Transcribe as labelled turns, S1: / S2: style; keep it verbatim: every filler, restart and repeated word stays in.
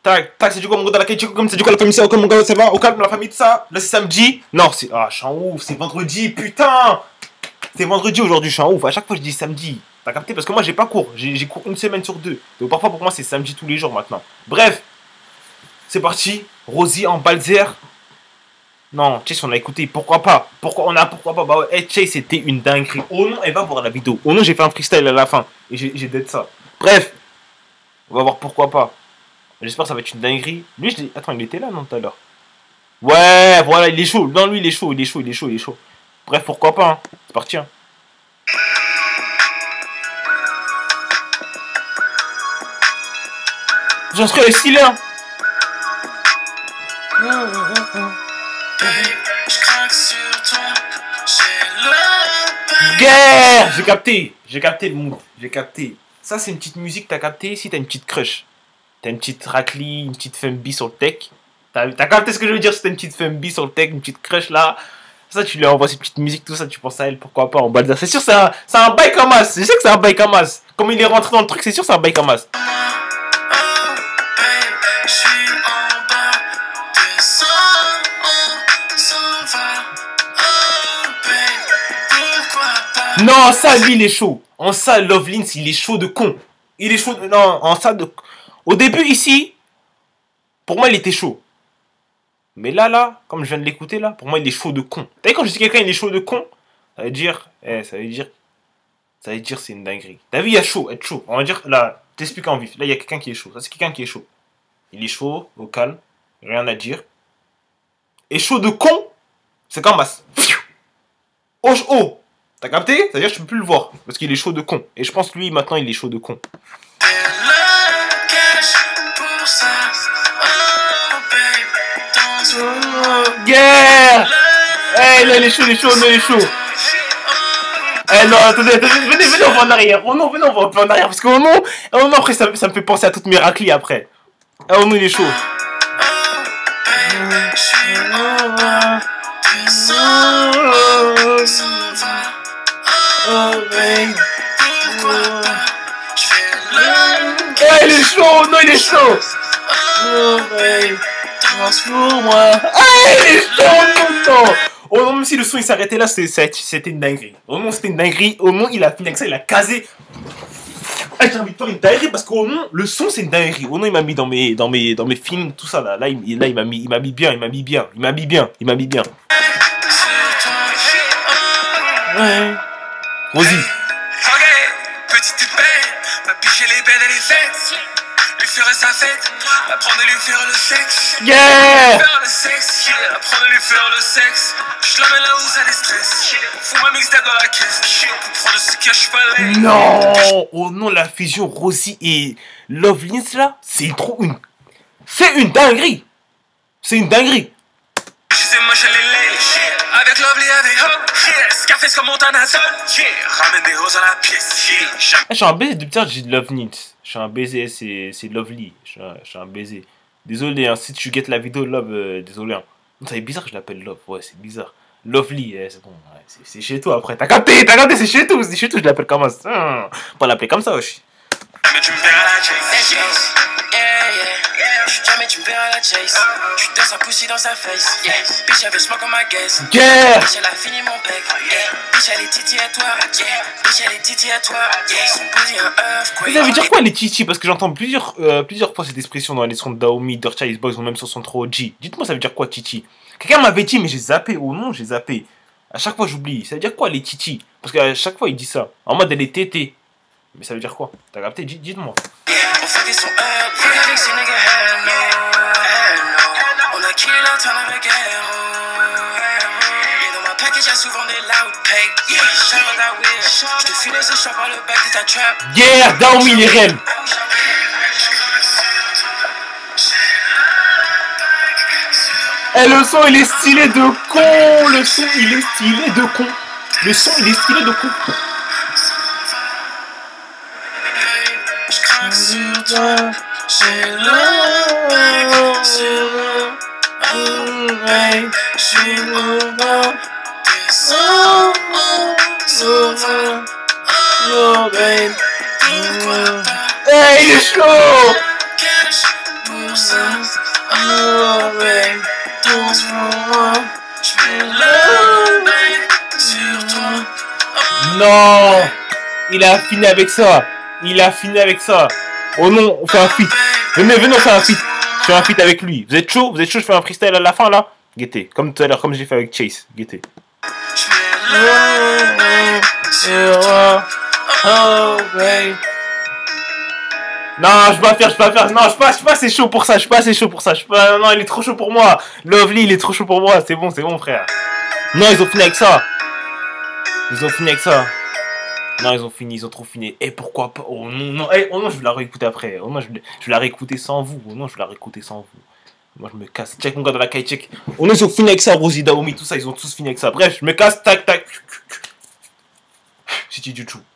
S1: Tac, tac, c'est du coup mon gars dans la qualité, comme c'est du coup la famille, ça, comme mon gars, ça va, au calme, la famille, de ça. Là, c'est samedi. Non, c'est. Ah, je suis en ouf, c'est vendredi, putain. C'est vendredi aujourd'hui, je suis en ouf. À chaque fois, je dis samedi. T'as capté? Parce que moi, j'ai pas cours. J'ai cours une semaine sur deux. Donc parfois, pour moi, c'est samedi tous les jours maintenant. Bref, c'est parti. Rosie en Balzer. Non, Chase, on a écouté. Pourquoi pas? Pourquoi on a pourquoi pas? Bah ouais, hey, Chase, c'était une dinguerie. Oh non, elle va voir la vidéo. Oh non, j'ai fait un freestyle à la fin. Et j'ai d'être ça. Bref, on va voir pourquoi pas. J'espère que ça va être une dinguerie. Lui, je dis. Attends, il était là, non, tout à l'heure? Ouais, voilà, il est chaud. Non, lui, il est chaud, il est chaud, il est chaud, il est chaud. Bref, pourquoi pas, hein. C'est parti, hein. J'en serais stylé, hein. Guerre. J'ai capté, j'ai capté le move, j'ai capté. Ça, c'est une petite musique, t'as capté. Si t'as une petite crush, t'as une petite raclie, une petite fembi sur le tech. T'as capté ce que je veux dire? Si t'as une petite fembi sur le tech, une petite crush là. Ça, tu lui envoies ces petites musiques, tout ça, tu penses à elle, pourquoi pas en Balzer. C'est sûr, c'est un, un bail comme as. Je sais que c'est un bail comme as. Comme il est rentré dans le truc, c'est sûr, c'est un bail comme as. Non, ça, lui, il est chaud. En ça, Lovelins, il est chaud de con. Il est chaud de... Non, en ça, de... Au début, ici, pour moi, il était chaud. Mais là, là, comme je viens de l'écouter, là, pour moi, il est chaud de con. T'as vu, quand je dis quelqu'un, il est chaud de con, ça veut dire... Eh, ça veut dire... Ça veut dire c'est une dinguerie. T'as vu, il y a chaud, être chaud. On va dire, là, t'expliques en vif. Là, il y a quelqu'un qui est chaud. Ça, c'est quelqu'un qui est chaud. Il est chaud, au calme, rien à dire. Et chaud de con, c'est comme as. Oh, oh. T'as capté? C'est-à-dire que je peux plus le voir. Parce qu'il est chaud de con. Et je pense que lui, maintenant, il est chaud de con. Yeah! Hey, là, il est chaud, il est chaud, non, il est chaud. Eh non, attendez, attendez, venez, venez, on va en arrière. Oh non, venez, on va un peu en arrière. Parce qu'au nom, oh non, après, ça, ça me fait penser à toutes mes raclis après. Oh non, il est chaud. Eh, il est chaud, non, il est chaud. Oh, babe, danse pour moi. Ah, il est chaud, non, non. Oh non, même si le son il s'arrêtait là, c'était une dinguerie. Au moins, c'était une dinguerie. Au moins, il a fini avec ça, il a casé. Ah, j'ai envie de faire une dinguerie parce qu'au moins, le son c'est une dinguerie. Au moins, il m'a mis dans mes, dans, mes, dans mes films, tout ça là. Là, il, là, il m'a mis, il m'a mis bien, il m'a mis bien, il m'a mis bien, il m'a mis bien. Ouais. Rosie.
S2: Ok, petite belle, ma biche elle est belle, elle est faite. Lui faire sa fête, apprendre à lui faire le sexe.
S1: Yeah!
S2: Faire le sexe, yeah. Apprendre à lui faire le sexe. Je l'emmène là où ça les stresse. Fous ma mixtape dans la caisse. On peut prendre ce que je fallait.
S1: Non! Oh non, la fusion Rosie et Lovelins là, c'est trop une. C'est une dinguerie! C'est une dinguerie!
S2: Je sais, moi je les lèche. Avec Lovely, avec Hope. Scarface comme Montana. Ramène des roses à la pièce.
S1: Je suis un baiser de putain, j'ai de Lovelins. Je suis un baiser, c'est Lovely. Je suis, un, je suis un baiser. Désolé, hein, si tu guettes la vidéo, Love, euh, désolé. Hein. C'est bizarre que je l'appelle Love, ouais, c'est bizarre. Lovely, eh, c'est bon, ouais, c'est chez toi après. T'as capté, t'as capté, c'est chez toi, c'est chez toi, je l'appelle comme ça. Hum, pas l'appeler comme ça, wesh.
S2: Jamais tu me verras la chase. Yeah, yeah. Jamais tu me verras la chase. Je suis dans sa pussy dans sa face. Yeah. Bitch, elle veut smoke on my gas.
S1: Yeah.
S2: Bitch, elle a fini mon bec. Yeah. Bitch, elle est titi à toi. Yeah. Bitch, elle est titi à toi. Yeah. Son body un earthquake.
S1: Ça veut dire quoi les titi? Parce que j'entends plusieurs, euh, plusieurs fois cette expression dans les sons de Daomi, Dirty Ice Boys ou même sur son trop O G. Dites-moi, ça veut dire quoi titi? Quelqu'un m'avait dit, mais j'ai zappé. Oh non, j'ai zappé. À chaque fois, j'oublie. Ça veut dire quoi les titi? Parce qu'à chaque fois, il dit ça. En mode, elle est tétée. Mais ça veut dire quoi? T'as capté? Dites-moi.
S2: On fait des sons up. Avec ces niggas, hell no. Hell no. On a killé la tonne avec Hero. Et dans ma package, y'a souvent des loud pay. Yeah, shout out à Will. J'te filais ce chant par le back de ta trap.
S1: Yeah, Daomi, les reines. Eh, le son il est stylé de con. Le son il est stylé de con. Le son il est stylé de con.
S2: J'craque sur toi. J'ai l'oreille sur l'oreille. J'suis au bord des sons. Souvent. Oh babe. Pourquoi pas?
S1: Eh, il est chaud.
S2: Cash pour ça.
S1: Oh, babe, douze pour moi. J'mets le babe sur toi. Non, il a fini avec ça. Il a fini avec ça. Oh non, on fait un feat. Venez, venez, on fait un feat. Je fais un feat avec lui. Vous êtes chaud? Vous êtes chaud? Je fais un freestyle à la fin là. Guettez, comme tout à l'heure, comme j'ai fait avec Chase. Guettez. Oh, babe. Non, je peux pas faire, je peux pas faire. Non, je peux pas, je suis pas assez chaud pour ça. Je suis pas assez chaud pour ça. Je peux pas. Non, il est trop chaud pour moi. Lovely, il est trop chaud pour moi. C'est bon, c'est bon, frère. Non, ils ont fini avec ça. Ils ont fini avec ça. Non, ils ont fini, ils ont trop fini. Et pourquoi pas? Oh non, non, hey, oh non, je vais la réécouter après. Oh non, je vais, je vais la réécouter sans vous. Oh non, je vais la réécouter sans vous. Moi, je me casse. Check mon gars dans la caille, check. Oh non, ils ont fini avec ça, Rosie, Daomi, tout ça, ils ont tous fini avec ça. Bref, je me casse, tac, tac. C'était du chou.